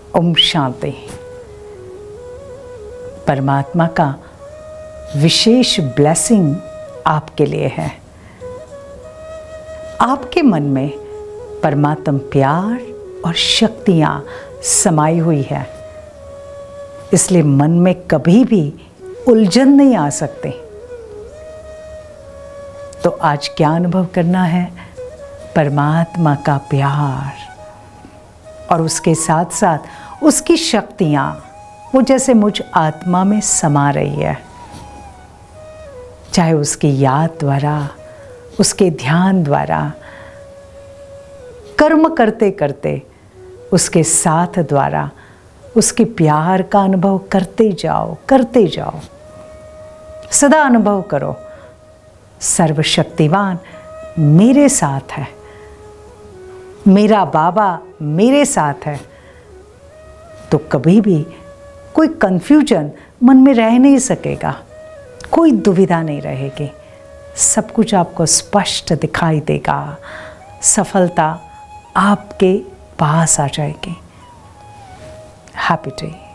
ओम शांति। परमात्मा का विशेष ब्लेसिंग आपके लिए है। आपके मन में परमात्म प्यार और शक्तियाँ समाई हुई है, इसलिए मन में कभी भी उलझन नहीं आ सकती। तो आज क्या अनुभव करना है? परमात्मा का प्यार और उसके साथ साथ उसकी शक्तियाँ, वो जैसे मुझ आत्मा में समा रही है। चाहे उसकी याद द्वारा, उसके ध्यान द्वारा, कर्म करते करते उसके साथ द्वारा उसके प्यार का अनुभव करते जाओ। सदा अनुभव करो, सर्वशक्तिवान मेरे साथ है, मेरा बाबा मेरे साथ है। तो कभी भी कोई कंफ्यूजन मन में रह नहीं सकेगा, कोई दुविधा नहीं रहेगी। सब कुछ आपको स्पष्ट दिखाई देगा, सफलता आपके पास आ जाएगी। Happy day.